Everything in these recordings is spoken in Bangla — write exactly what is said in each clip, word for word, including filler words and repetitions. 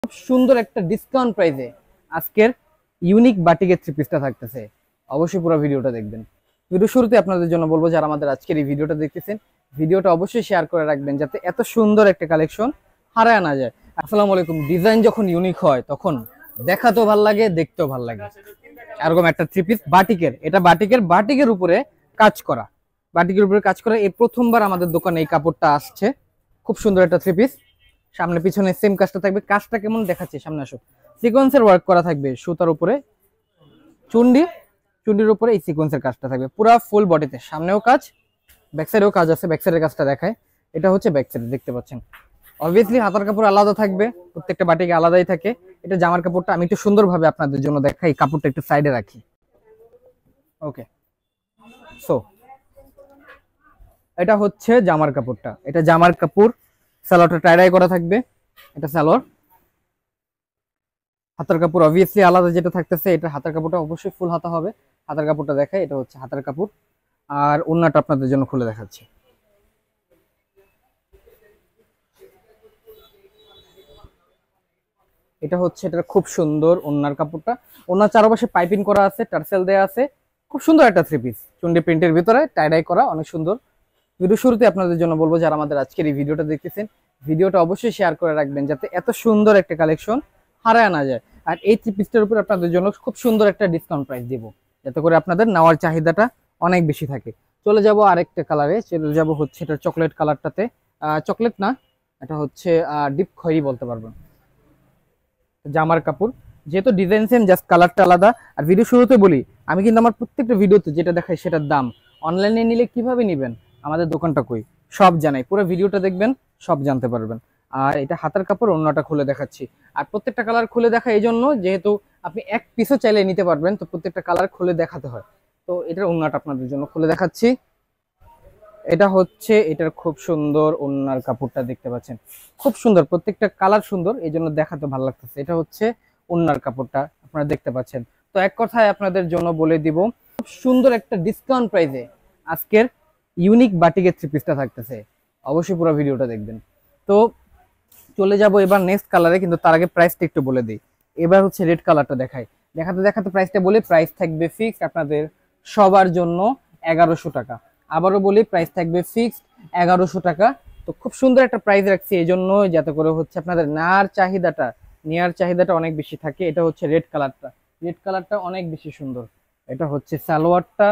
খুব সুন্দর একটা ডিসকাউন্ট প্রাইসে আজকের ইউনিক বাটিকের থ্রি পিসটা থাকতেছে। অবশ্যই পুরো ভিডিওটা দেখবেন। ভিডিও শুরুতে আপনাদের জন্য বলবো, যারা আমাদের আজকের এই ভিডিওটা দেখতেছেন, ভিডিওটা অবশ্যই শেয়ার করে রাখবেন যাতে এত সুন্দর একটা কালেকশন হারায় না যায়। আসসালামু আলাইকুম। ডিজাইন যখন ইউনিক হয় তখন দেখাতেও ভালো লাগে, দেখতেও ভালো লাগে। এরকম একটা থ্রি পিস বাটিকের, এটা বাটিকের বাটিকের উপরে কাজ করা, বাটিকের উপরে কাজ করা এই প্রথমবার আমাদের দোকানে এই কাপড়টা আসছে। খুব সুন্দর একটা থ্রি পিস, সামনে পিছনে সেম কাজটা থাকবে। কাজটা কেমন দেখাচ্ছে, সামনে আসো। সিকোয়েন্সের ওয়ার্ক করা থাকবে সুতার উপরে, চুন্ডি চুন্ডির উপরে এই সিকোয়েন্সের কাজটা থাকবে পুরো ফুল বডিতে। সামনেও কাজ, ব্যাক সাইডেও কাজ আছে। ব্যাক সাইডের কাজটা দেখায়, এটা হচ্ছে ব্যাক সাইড, দেখতে পাচ্ছেন। অবভিয়াসলি হাতার কাপড় আলাদা থাকবে, প্রত্যেকটা বাটিকে আলাদাই থাকে। এটা জামার কাপড়টা আমি একটু সুন্দরভাবে আপনাদের জন্য দেখাই, কাপড়টা একটু সাইডে রাখি। ওকে, সো এটা হচ্ছে জামার কাপড়টা, এটা জামার কাপড়। সালোয়ারটা টাইডাই করা থাকবে, এটা সালোয়ার। হাতার কাপড় অবভিয়াসলি আলাদা যেটা থাকতেছে, এটা হাতার কাপড়টা অবশ্যই ফুল হাতা হবে। হাতার কাপড়টা দেখায়, এটা হচ্ছে হাতার কাপড়। আর ওড়নাটা আপনাদের জন্য খুলে দেখাচ্ছি। এটা হচ্ছে এটা খুব সুন্দর ওড়নার কাপড়টা। ওড়নার চারপাশে পাইপিং করা আছে, টার্সেল দেয়া আছে। খুব সুন্দর একটা থ্রি পিস, চুন্ডি প্রিন্টের ভিতরে টাইডাই করা, অনেক সুন্দর। ভিডিও শুরুতে আপনাদের জন্য বলবো, যারা আমাদের আজকের এই ভিডিওটা দেখতেছেন, ভিডিওটা অবশ্যই শেয়ার করে রাখবেন যাতে এত সুন্দর একটা কালেকশন হারায় না যায়। আর এই থ্রি পিসটার উপর আপনাদের জন্য খুব সুন্দর একটা ডিসকাউন্ট প্রাইস দিব, যাতে করে আপনাদের নেওয়ার চাহিদাটা অনেক বেশি থাকে। চলে যাব আরেকটা কালারে, চলে যাব হচ্ছে এটা চকলেট কালারটাতে। চকলেট না, এটা হচ্ছে ডিপ খয়েরি বলতে পারবেন। জামার কাপড় যেহেতু ডিজাইন সেম, জাস্ট কালারটা আলাদা। আর ভিডিও শুরুতে বলি, আমি কিন্তু আমার প্রত্যেকটা ভিডিওতে যেটা দেখাই সেটার দাম, অনলাইনে নিলে কিভাবে নেবেন, আমাদের দোকানটা কই, সব জানাই। পুরো ভিডিওটা দেখবেন, সব জানতে পারবেন। আর এটা হাতার কাপড়, অন্যটা খুলে দেখাচ্ছি। আর প্রত্যেকটা কালার খুলে দেখা এই জন্য, যেহেতু আপনি এক পিসও চাইলে নিতে পারবেন, তো প্রত্যেকটা কালার খুলে দেখাতে হয়। তো এটার অন্যটা আপনাদের জন্য খুলে দেখাচ্ছি। এটা হচ্ছে এটার খুব সুন্দর ওড়নার কাপড়টা, দেখতে পাচ্ছেন খুব সুন্দর, প্রত্যেকটা কালার সুন্দর, এই জন্য দেখাতে ভালো লাগতেছে। এটা হচ্ছে ওড়নার কাপড়টা, আপনারা দেখতে পাচ্ছেন। তো এক কথায় আপনাদের জন্য বলে দিব, খুব সুন্দর একটা ডিসকাউন্ট প্রাইসে আজকের ইউনিক বাটিকের থ্রি পিসটা থাকতেছে। অবশ্যই পুরো ভিডিওটা দেখবেন। তো চলে যাব এবার নেক্সট কালারে, কিন্তু তার আগে প্রাইসটা একটু বলে দিই। এবার হচ্ছে রেড কালারটা দেখাই, দেখাতে দেখাতে প্রাইসটা বলে, প্রাইস থাকবে ফিক্সড আপনাদের সবার জন্য এগারোশো টাকা। আবারও বলি, প্রাইস থাকবে ফিক্সড এগারোশো টাকা। তো খুব সুন্দর একটা প্রাইস রাখছি এই জন্য, যাতে করে হচ্ছে আপনাদের নেওয়ার চাহিদাটা নেওয়ার চাহিদাটা অনেক বেশি থাকে। এটা হচ্ছে রেড কালারটা, রেড কালারটা অনেক বেশি সুন্দর। এটা হচ্ছে সালোয়ারটা,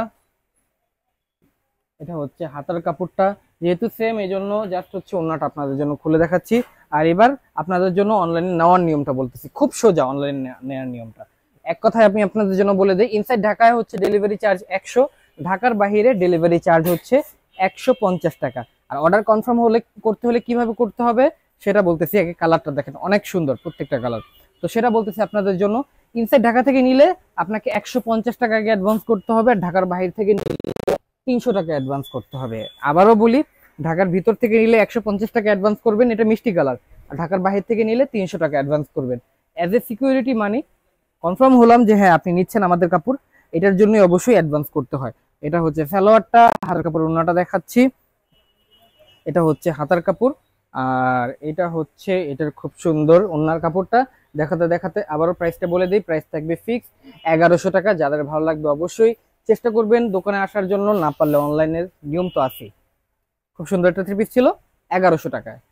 এটা হচ্ছে হাতার কাপড়টা, যেহেতু সেম এই জন্য জাস্ট হচ্ছে ওড়নাটা আপনাদের জন্য খুলে দেখাচ্ছি। আর এবার আপনাদের জন্য অনলাইনে নেওয়ার নিয়মটা বলতেছি, খুব সোজা অনলাইনে নেওয়ার নিয়মটা। এক কথায় আমি আপনাদের জন্য বলে দিই, ইনসাইড ঢাকায় হচ্ছে ডেলিভারি চার্জ একশো, ঢাকার বাইরে ডেলিভারি চার্জ হচ্ছে একশো পঞ্চাশ টাকা। আর অর্ডার কনফার্ম হলে করতে হলে কিভাবে করতে হবে সেটা বলতেছি। আগে কালারটা দেখেন, অনেক সুন্দর প্রত্যেকটা কালার। তো সেটা বলতেছি আপনাদের জন্য, ইনসাইড ঢাকা থেকে নিলে আপনাকে একশো পঞ্চাশ টাকা আগে অ্যাডভান্স করতে হবে, আর ঢাকার বাইরে থেকে তিনশো টাকা অ্যাডভান্স করতে হবে। আবারও বলি, ঢাকার ভিতর থেকে নিলে একশো পঞ্চাশ টাকা অ্যাডভান্স করবেন, এটা মিষ্টি কালার। আর ঢাকার বাহির থেকে নিলে তিনশো টাকা অ্যাডভান্স করবেন as a security money. Confirm হলাম যে হ্যাঁ আপনি নিচ্ছেন আমাদের কাপড়, এটার জন্য অবশ্যই অ্যাডভান্স করতে হয়। এটা হচ্ছে সালোয়ারটা, হাতার কাপড় ওড়নাটা দেখাচ্ছি। এটা হচ্ছে হাতার কাপড়, আর এটা হচ্ছে এটার খুব সুন্দর ওড়নার কাপড়টা। দেখাতে দেখাতে আবারও প্রাইসটা বলে দিই, প্রাইস থাকবে ফিক্সড এগারোশো টাকা। যাদের ভালো লাগবে অবশ্যই চেষ্টা করবেন দোকানে আসার জন্য, না পারলে অনলাইনের নিয়ম তো আছেই। খুব সুন্দর একটা থ্রি পিস ছিল, এগারোশো টাকায়।